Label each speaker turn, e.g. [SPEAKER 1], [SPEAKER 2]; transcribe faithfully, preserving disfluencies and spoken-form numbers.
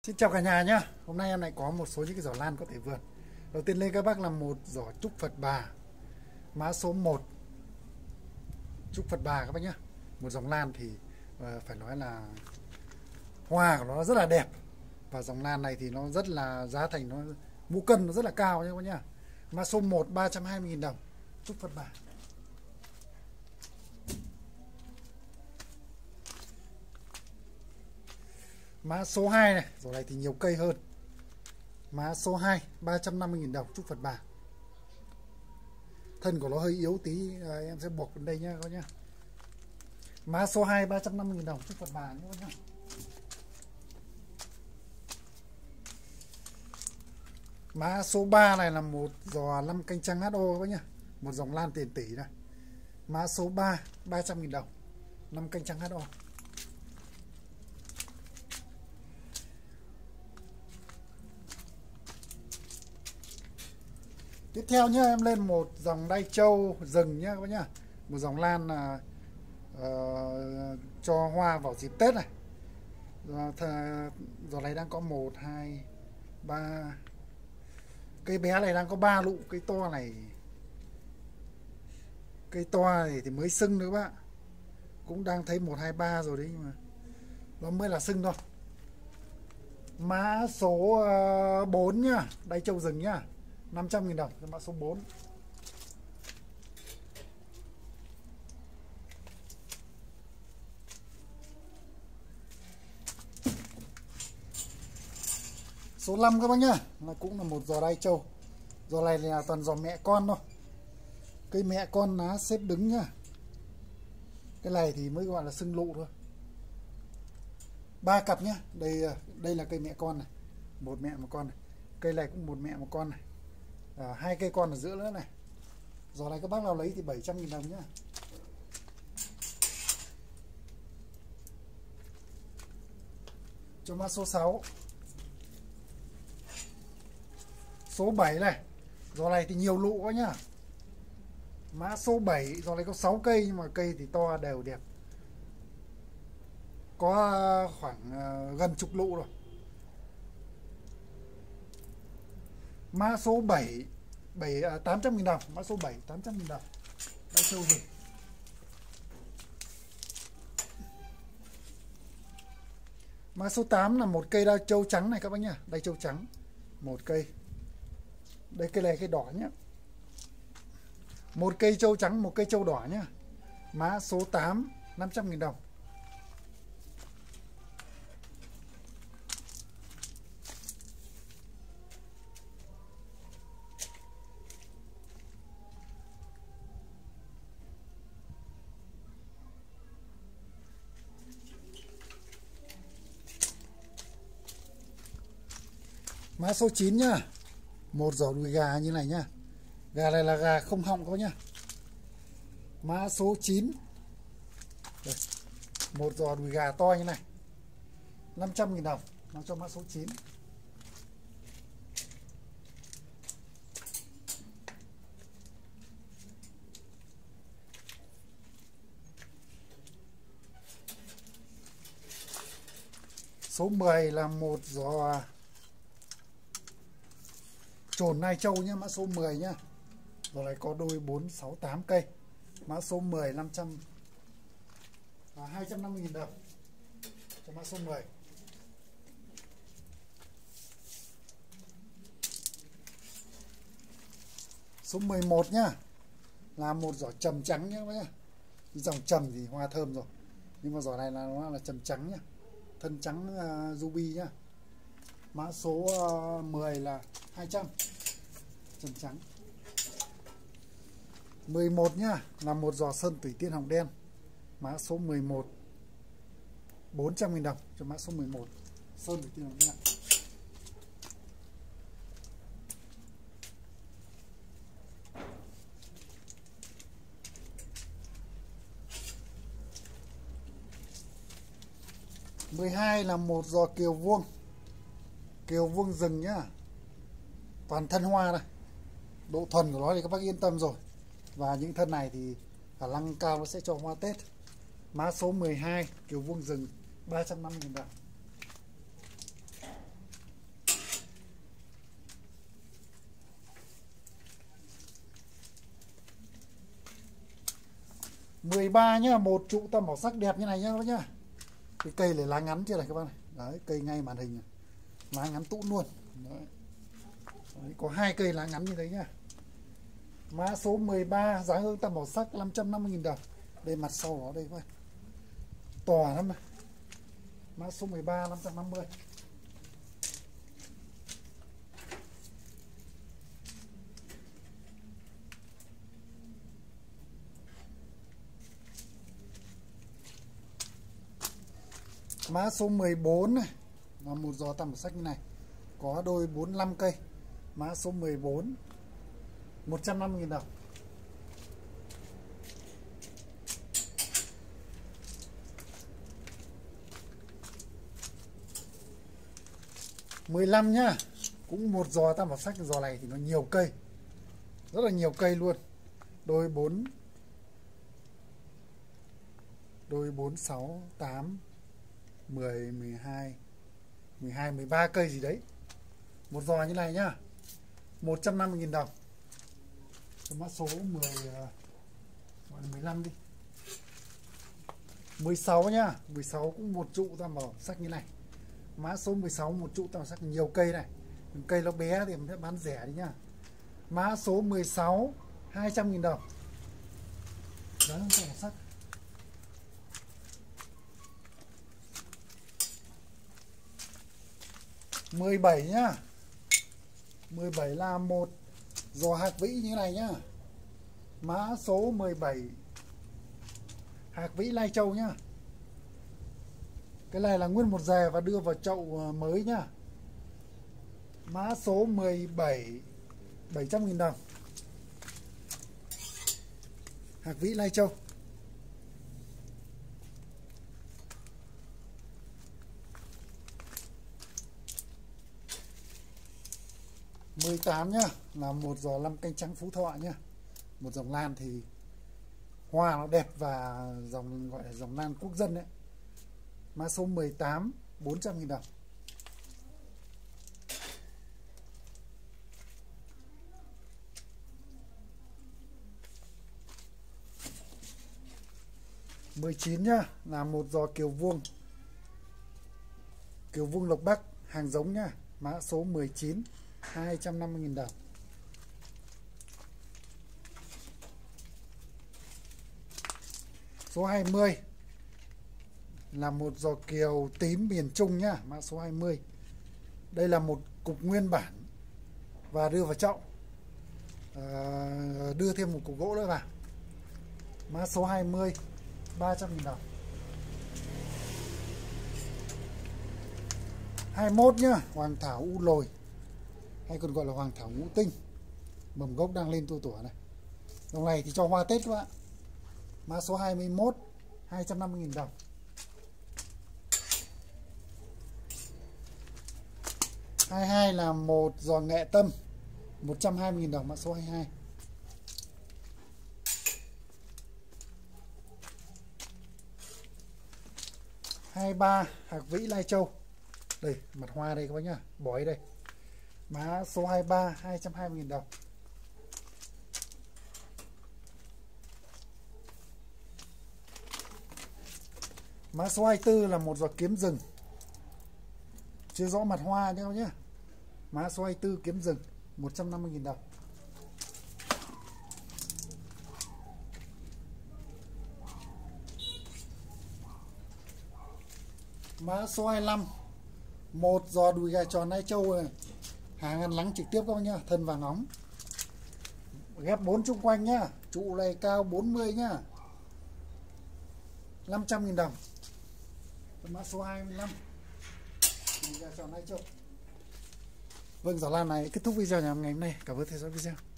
[SPEAKER 1] Xin chào cả nhà nhé. Hôm nay em lại có một số những cái giỏ lan có thể vườn. Đầu tiên lên các bác là một giỏ trúc Phật Bà, mã số một, trúc Phật Bà các bác nhé. Một dòng lan thì uh, phải nói là hoa của nó rất là đẹp, và dòng lan này thì nó rất là giá thành, nó mũ cân nó rất là cao nhé các bác nhé. Mã số một ba trăm hai mươi nghìn đồng, trúc Phật Bà. Mã số hai này, giỏ này thì nhiều cây hơn. Mã số hai ba trăm năm mươi nghìn đồng, trúc Phật Bà. Thân của nó hơi yếu tí, à, em sẽ buộc bên đây nhá các nhá. Mã số hai ba trăm năm mươi nghìn đồng, trúc Phật Bà nhé các nhá. Mã số ba này là một giò năm canh trăng hát o các nhá. Một dòng lan tiền tỷ này. Mã số ba ba trăm nghìn đồng, năm canh trăng hát o. Tiếp theo nhá, em lên một dòng đai trâu rừng nhá các bác nhá. Một dòng lan là uh, cho hoa vào dịp Tết này. Giò này đang có một, hai, ba. Cây bé này đang có ba lụ, cây to này cây to này thì mới sưng nữa các bạn. Cũng đang thấy một, hai, ba rồi đấy, nhưng mà nó mới là sưng thôi. Mã số bốn nhá, đai trâu rừng nhá, năm trăm nghìn đồng, mã số bốn. Số năm các bác nhá, là cũng là một giò đai trâu. Giò này là toàn giò mẹ con thôi. Cây mẹ con lá xếp đứng nhá. Cái này thì mới gọi là sưng lụ thôi. Ba cặp nhá, đây đây là cây mẹ con này, một mẹ một con này. Cây này cũng một mẹ một con này. À, hai cây con ở giữa nữa này. Giò này các bác nào lấy thì bảy trăm nghìn đồng nhá. Cho mã số sáu. Số bảy này. Giò này thì nhiều lụ quá nhá. Mã số bảy, giò này có sáu cây nhưng mà cây thì to đều đẹp. Có khoảng uh, gần chục lụ rồi. Mã số bảy, bảy uh, tám trăm nghìn đồng, mã số bảy tám trăm nghìn đồng. Đai trâu rừng. Mã số tám là một cây đai trâu trắng này các bác nhá, đai trâu trắng. Một cây. Đây cây này cây đỏ nhá. Một cây trâu trắng, một cây trâu đỏ nhá. Mã số tám, năm trăm nghìn đồng. Mã số chín nhá. Một giỏ đùi gà như này nhá. Gà này là gà không họng các bác nhá. Mã số chín. Đây. Một giỏ đùi gà to như này, năm trăm nghìn đồng. Nó cho mã số chín. Số mười là một giò trồn nai trâu nhá, mã số mười nhá. Rồi này có đôi bốn, sáu, tám cây. Mã số mười năm trăm và hai trăm năm mươi nghìn đồng. Cho mã số mười. Số mười một nhá. Là một giỏ trầm trắng nhá các bác nhá. Dòng trầm thì hoa thơm rồi. Nhưng mà giỏ này là nó là trầm trắng nhá. Thân trắng uh, ruby nhá. Mã số uh, mười là hai trăm. Trầm trắng. mười một nhá, là một giò sơn tủy tiên hồng đen. Mã số mười một, bốn trăm nghìn đồng cho mã số mười một. Sơn tủy tiên hồng đen. mười hai là một giò kiều vuông. Kiều vuông rừng nhá. Toàn thân hoa này. Độ thuần của nó thì các bác yên tâm rồi. Và những thân này thì khả năng cao nó sẽ cho hoa Tết. Mã số mười hai, kiều vuông rừng, ba trăm năm mươi nghìn đồng. mười ba nhá, một trụ tầm màu sắc đẹp như này nhá các bác nhá. Cái cây này lá ngắn chưa này các bác này. Đấy, cây ngay màn hình này. Lá ngắn tụ luôn. Đấy. Đấy, có hai cây lá ngắn như thế nhá. Mã số mười ba, giá hương tầm màu sắc năm trăm năm mươi nghìn đồng. Đây mặt sau đó đây các bác. To lắm này. Mã số mười ba năm trăm năm mươi. Mã số mười bốn này là một giò tầm màu sắc như này, có đôi bốn mươi lăm cây. Mã số mười bốn một trăm năm mươi nghìn đồng. mười lăm nhá, cũng một giò tầm màu sắc. Giò này thì nó nhiều cây, rất là nhiều cây luôn. Đôi bốn đôi bốn, sáu, tám, mười, mười hai, mười hai, mười ba cây gì đấy. Một giò như này nhá, một trăm năm mươi nghìn đồng. Mã số mười, gọi là mười lăm đi. mười sáu nhá, mười sáu cũng một trụ tầm màu sắc như này. Mã số mười sáu một trụ tầm màu sắc, nhiều cây này. Cây nó bé thì mình sẽ bán rẻ đi nhá. Mã số mười sáu hai trăm nghìn đồng. Giá tầm màu sắc. mười bảy nhá. mười bảy là một giò hạc vĩ như này nhá. Mã số mười bảy hạc vĩ Lai Châu nhá. Cái này là nguyên một dè và đưa vào chậu mới nhá. Mã số mười bảy bảy trăm nghìn đồng. Hạc vĩ Lai Châu. mười tám nhá, là một giò năm canh trắng Phú Thọ nhá. Một dòng lan thì hoa nó đẹp và dòng gọi là dòng lan quốc dân đấy. Mã số mười tám bốn trăm nghìn đồng. mười chín nhá, là một giò kiều vuông. Kiều vuông Lộc Bắc hàng giống nhá. Mã số mười chín hai trăm năm mươi nghìn đồng. Số hai mươi là một giò kiều tím miền Trung nhá. Mã số hai mươi. Đây là một cục nguyên bản và đưa vào chậu, à, đưa thêm một cục gỗ nữa vào. Mã số hai mươi ba trăm nghìn đồng. hai mươi mốt nhá, hoàng thảo u lồi hay còn gọi là hoàng thảo ngũ tinh. Mầm gốc đang lên tua tủa này. Dòng này thì cho hoa Tết các bạn. Mã số hai mươi mốt hai trăm năm mươi nghìn đồng. hai mươi hai là một giò nghệ tâm một trăm hai mươi nghìn đồng. Mã số hai mươi hai. hai mươi ba hạc vĩ Lai Châu. Đây mặt hoa đây các bác nhá, bói đây. Mã số hai mươi ba hai trăm hai mươi nghìn đồng. Mã số hai mươi tư là một giò kiếm rừng, chưa rõ mặt hoa nhá các bác nhá. Mã số hai mươi tư kiếm rừng một trăm năm mươi nghìn đồng. Mã số hai mươi lăm một giò đùi gà tròn Lai Châu này. Hàng ăn lắng trực tiếp các bác nhá, thân vàng óng. Ghép bốn chung quanh nhá. Trụ này cao bốn mươi nhá. năm trăm nghìn đồng. Mã số hai mươi lăm đùi gà tròn Lai Châu. Vâng, giỏ lan này kết thúc video ngày hôm nay. Cảm ơn theo dõi video.